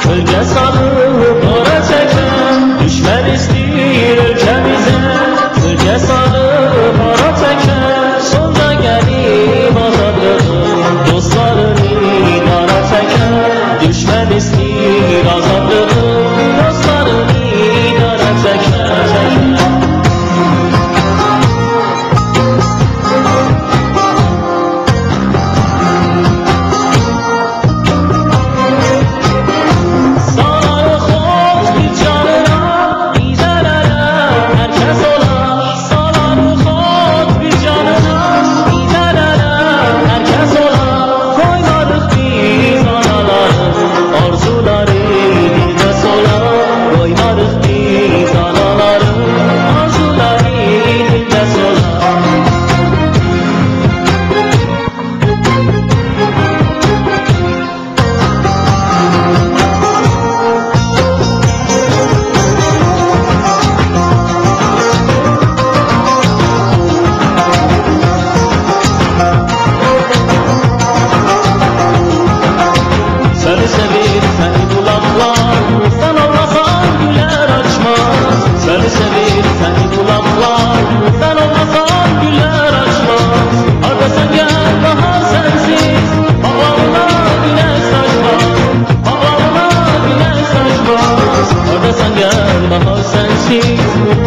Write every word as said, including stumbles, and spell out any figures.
Gölge sarıp para çeken düşman isteyir ülkemize. Gölge sarıp para çeken sonra gelip azadlığı. Dostlarını dara çeken düşman isteyir azadlığı. Dostlarını dara çeken. Seni sevir seni bulanlar, sen olmasan güller açmaz. Seni sevir seni bulanlar, sen olmasan güller açmaz. Arda sen gel bahar sensiz, havamına güneş saçmaz. Havamına güneş saçmaz. Arda sen gel bahar sensiz.